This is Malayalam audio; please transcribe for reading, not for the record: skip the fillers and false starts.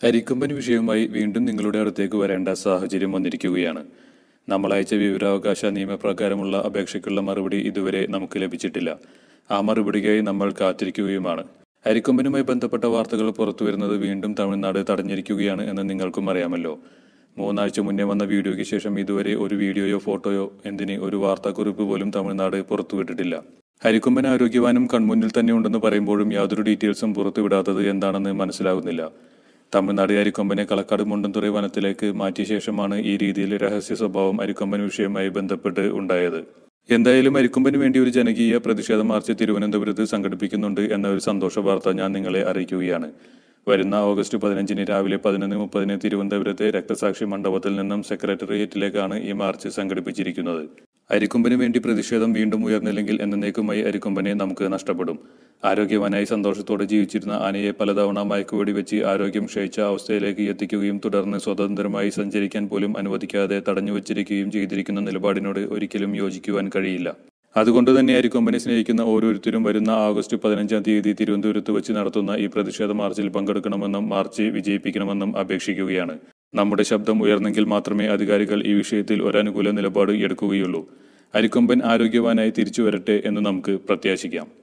അരിക്കൊമ്പൻ വിഷയവുമായി വീണ്ടും നിങ്ങളുടെ അടുത്തേക്ക് വരേണ്ട സാഹചര്യം വന്നിരിക്കുകയാണ്. നമ്മൾ അയച്ച വിവരാവകാശ നിയമപ്രകാരമുള്ള അപേക്ഷയ്ക്കുള്ള മറുപടി ഇതുവരെ നമുക്ക് ലഭിച്ചിട്ടില്ല. ആ മറുപടിക്കായി നമ്മൾ കാത്തിരിക്കുകയുമാണ്. അരിക്കൊമ്പനുമായി ബന്ധപ്പെട്ട വാർത്തകൾ പുറത്തുവരുന്നത് വീണ്ടും തമിഴ്നാട് തടഞ്ഞിരിക്കുകയാണ് എന്ന് നിങ്ങൾക്കും അറിയാമല്ലോ. 3 ആഴ്ച മുന്നേ വന്ന വീഡിയോയ്ക്ക് ശേഷം ഇതുവരെ ഒരു വീഡിയോയോ ഫോട്ടോയോ എന്തിന് ഒരു വാർത്താക്കുറിപ്പ് പോലും തമിഴ്നാട് പുറത്തുവിട്ടിട്ടില്ല. അരിക്കൊമ്പൻ ആരോഗ്യവാനും കൺമുന്നിൽ തന്നെ ഉണ്ടെന്ന് പറയുമ്പോഴും യാതൊരു ഡീറ്റെയിൽസും പുറത്തുവിടാത്തത് എന്താണെന്ന് മനസ്സിലാകുന്നില്ല. തമിഴ്നാട് അരിക്കൊമ്പനെ kalakad മുണ്ടന്തുറൈ വനത്തിലേക്ക് മാറ്റിയ ശേഷമാണ് ഈ രീതിയിൽ രഹസ്യ സ്വഭാവം അരിക്കൊമ്പൻ വിഷയവുമായി ബന്ധപ്പെട്ട് ഉണ്ടായത്. എന്തായാലും അരിക്കൊമ്പന് വേണ്ടി ഒരു ജനകീയ പ്രതിഷേധ മാർച്ച് തിരുവനന്തപുരത്ത് സംഘടിപ്പിക്കുന്നുണ്ട് എന്ന ഒരു സന്തോഷ വാർത്ത ഞാൻ നിങ്ങളെ അറിയിക്കുകയാണ്. വരുന്ന ഓഗസ്റ്റ് 15 രാവിലെ 11:30 തിരുവനന്തപുരത്തെ രക്തസാക്ഷി മണ്ഡപത്തിൽ നിന്നും സെക്രട്ടേറിയറ്റിലേക്കാണ് ഈ മാർച്ച് സംഘടിപ്പിച്ചിരിക്കുന്നത്. അരിക്കൊമ്പന് വേണ്ടി പ്രതിഷേധം വീണ്ടും ഉയർന്നില്ലെങ്കിൽ എന്നേക്കുമായി അരിക്കൊമ്പനെ നമുക്ക് നഷ്ടപ്പെടും. ആരോഗ്യവാനായി സന്തോഷത്തോടെ ജീവിച്ചിരുന്ന ആനയെ പലതവണ മയക്കുവെടി വെച്ച് ആരോഗ്യം ക്ഷയിച്ച അവസ്ഥയിലേക്ക് എത്തിക്കുകയും തുടർന്ന് സ്വതന്ത്രമായി സഞ്ചരിക്കാൻ പോലും അനുവദിക്കാതെ തടഞ്ഞു വച്ചിരിക്കുകയും ചെയ്തിരിക്കുന്ന നിലപാടിനോട് ഒരിക്കലും യോജിക്കുവാൻ കഴിയില്ല. അതുകൊണ്ട് തന്നെ അരിക്കൊമ്പനെ സ്നേഹിക്കുന്ന ഓരോരുത്തരും വരുന്ന ഓഗസ്റ്റ് 15 തിരുവനന്തപുരത്ത് വെച്ച് നടത്തുന്ന ഈ പ്രതിഷേധ മാർച്ചിൽ പങ്കെടുക്കണമെന്നും മാർച്ച് വിജയിപ്പിക്കണമെന്നും അപേക്ഷിക്കുകയാണ്. നമ്മുടെ ശബ്ദം ഉയർന്നെങ്കിൽ മാത്രമേ അധികാരികൾ ഈ വിഷയത്തിൽ ഒരനുകൂല നിലപാട് എടുക്കുകയുള്ളൂ. അരിക്കൊമ്പൻ ആരോഗ്യവാനായി തിരിച്ചു വരട്ടെ എന്ന് നമുക്ക് പ്രത്യാശിക്കാം.